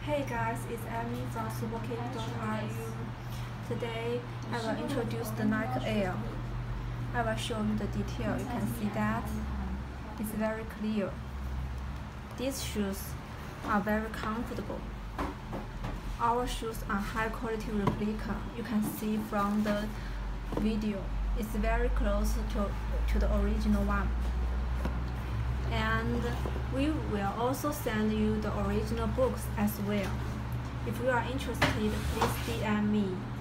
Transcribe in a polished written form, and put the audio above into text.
Hey guys, it's Amy from supercape.ru. Today I will introduce the Nike Air. I will show you the detail. You can see that it's very clear. These shoes are very comfortable. Our shoes are high quality replica. You can see from the video. It's very close to the original one. And we will also send you the original books as well. If you are interested, please DM me.